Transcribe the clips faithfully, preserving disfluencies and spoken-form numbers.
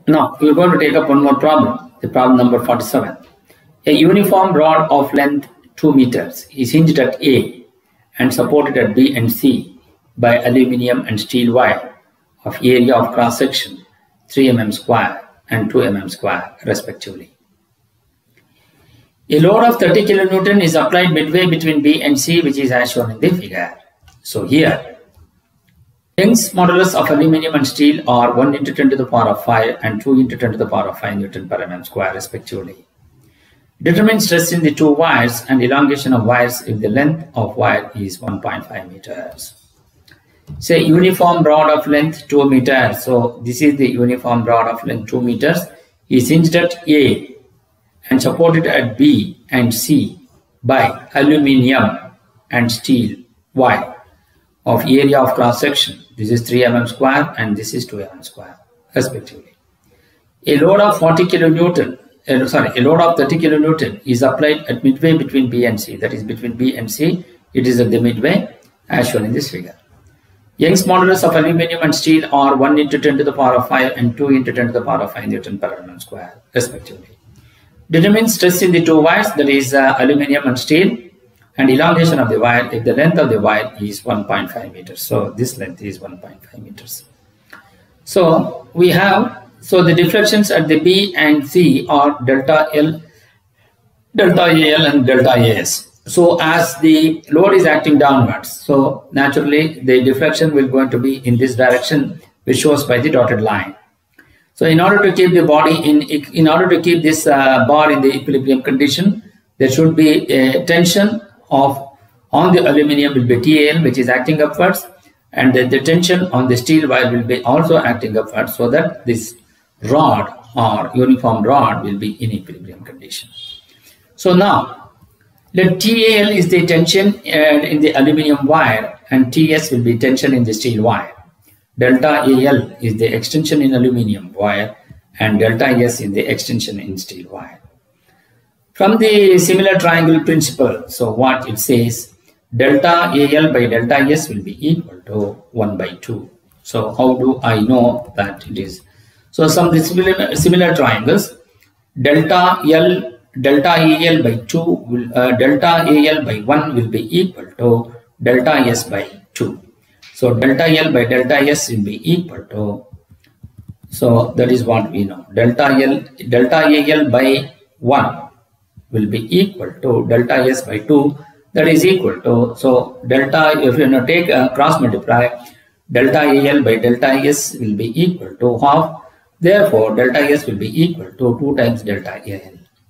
Now we're going to take up one more problem, the problem number forty-seven. A uniform rod of length two meters is hinged at A and supported at B and C by aluminium and steel wire of area of cross section three millimeters square and two millimeters square respectively. A load of thirty kilonewton is applied midway between B and C, which is as shown in the figure. So here, Young's modulus of aluminium and steel are one into ten to the power of five and two into ten to the power of five Newton per mm square respectively. Determine stress in the two wires and elongation of wires if the length of wire is one point five meters. Say uniform rod of length two meters. So this is the uniform rod of length two meters is hinged at A and supported at B and C by aluminium and steel wire of area of cross section. This is three millimeters square and this is two millimeters square respectively. A load of forty kilonewton, uh, sorry, a load of thirty kilonewton is applied at midway between B and C. That is between B and C. It is at the midway as shown in this figure. Young's modulus of aluminium and steel are one into ten to the power of five and two into ten to the power of five Newton per mm square respectively. Determine stress in the two wires, that is uh, aluminium and steel, and elongation of the wire if the length of the wire is one point five meters. So this length is one point five meters. So we have, so the deflections at the B and C are delta L, delta A L and delta A S. So as the load is acting downwards, so naturally the deflection will going to be in this direction, which shows by the dotted line. So in order to keep the body in, in order to keep this uh, bar in the equilibrium condition, there should be a tension of on the aluminium will be T A L, which is acting upwards, and the, the tension on the steel wire will be also acting upwards, so that this rod or uniform rod will be in equilibrium condition. So now let T A L is the tension uh, in the aluminium wire and T S will be tension in the steel wire. Delta A L is the extension in aluminium wire and delta S is the extension in steel wire. From the similar triangle principle, so what it says, delta A L by delta S will be equal to one by two. So how do I know that it is? So some similar, similar triangles, delta L, delta A L by two, will, uh, delta A L by one will be equal to delta S by two. So delta L by delta S will be equal to, so that is what we know, delta L, delta A L by one will be equal to delta S by two, that is equal to, so delta, if you know, take a cross multiply, delta A L by delta S will be equal to half, therefore delta S will be equal to two times delta A L.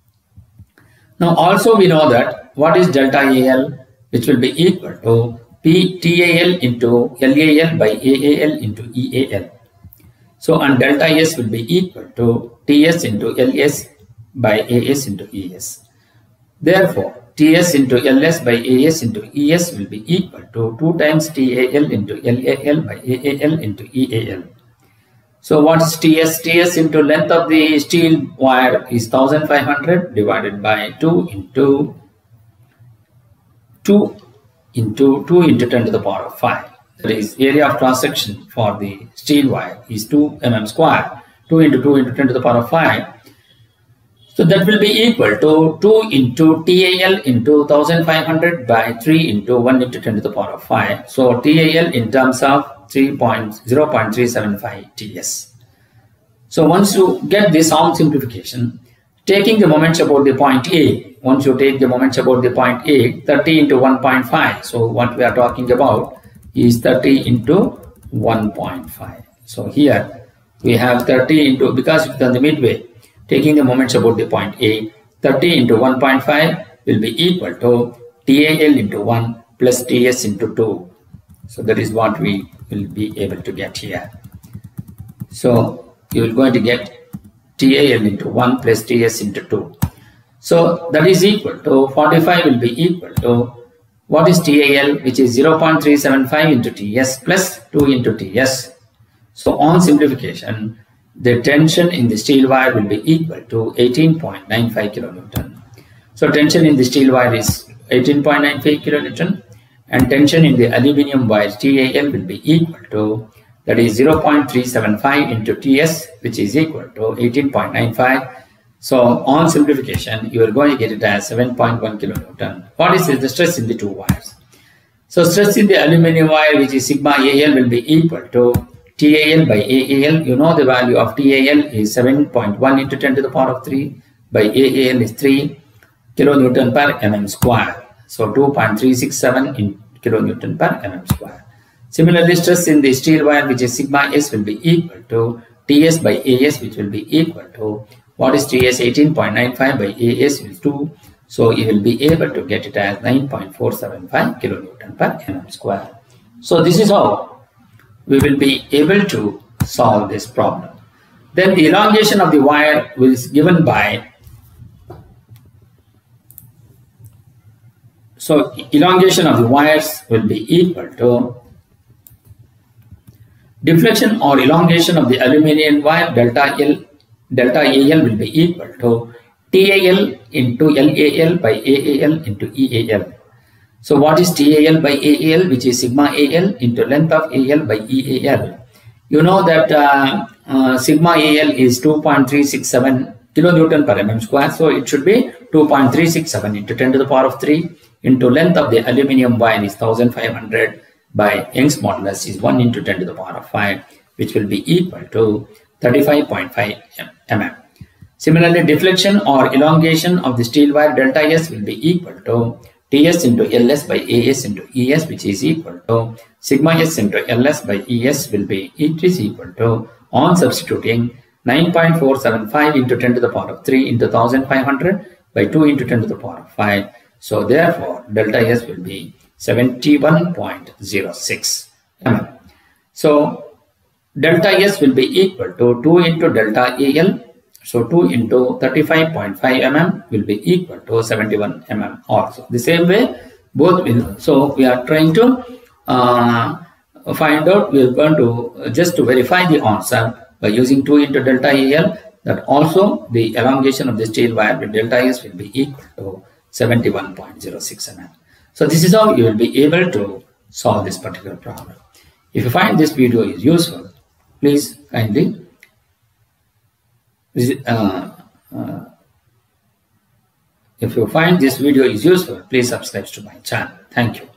Now also we know that what is delta A L, which will be equal to P T A L into L A L by A A L into E A L. So and delta S will be equal to T S into L S by A S into E S. Therefore, T S into L S by A S into E S will be equal to two times T A L into L A L by A A L into E A L. So what is T S? T S into length of the steel wire is one thousand five hundred divided by two into two into two into ten to the power of five. That is area of cross section for the steel wire is two millimeters square. two into two into ten to the power of five. So that will be equal to two into T A L into one thousand five hundred by three into one into ten to the power of five. So T A L in terms of zero point three seven five T S. So once you get this arm simplification, taking the moments about the point A, once you take the moments about the point A, thirty into one point five. So what we are talking about is thirty into one point five. So here we have thirty into, because it's on the midway, taking the moments about the point A, thirty into one point five will be equal to T A L into one plus T S into two. So that is what we will be able to get here. So you are going to get T A L into one plus T S into two. So that is equal to forty-five will be equal to, what is T A L, which is zero point three seven five into T S plus two into T S. So on simplification, the tension in the steel wire will be equal to eighteen point nine five kilonewton. So tension in the steel wire is eighteen point nine five kilonewton and tension in the aluminium wire T A L will be equal to that is zero point three seven five into T S, which is equal to eighteen point nine five. So on simplification, you are going to get it as seven point one kilonewton. What is the stress in the two wires? So stress in the aluminum wire, which is sigma A L, will be equal to T A L by A A L. You know the value of T A L is seven point one into ten to the power of three by A A L is three kilonewton per mm square. So two point three six seven in kilonewton per mm square. Similarly, stress in the steel wire, which is sigma S, will be equal to T S by A S, which will be equal to, what is T S? eighteen point nine five by A S is two. So you will be able to get it as nine point four seven five kilonewton per mm square. So this is how we will be able to solve this problem. Then the elongation of the wire is given by, so elongation of the wires will be equal to deflection or elongation of the aluminum wire delta L, delta A L will be equal to T A L into L A L by A A L into E A L. So what is T A L by A A L, which is sigma A L into length of A L by E A L. You know that uh, uh, sigma A L is two point three six seven kilonewton per mm square. So it should be two point three six seven into ten to the power of three into length of the aluminum wire is one thousand five hundred by Young's modulus is one into ten to the power of five, which will be equal to thirty-five point five millimeters. Similarly, deflection or elongation of the steel wire delta S will be equal to T S into L S by A S into E S, which is equal to sigma S into L S by E S will be, it is equal to, on substituting, nine point four seven five into ten to the power of three into one thousand five hundred by two into ten to the power of five. So therefore, delta S will be seventy-one point zero six millimeters. So delta S will be equal to two into delta A L. So two into thirty-five point five millimeters will be equal to seventy-one millimeters also. The same way, both will. So we are trying to uh, find out, we are going to just to verify the answer by using two into delta A L, that also the elongation of the steel wire with delta S will be equal to seventy-one point zero six millimeters. So this is how you will be able to solve this particular problem. If you find this video is useful, please kindly Uh, uh, if you find this video is useful, please subscribe to my channel. Thank you.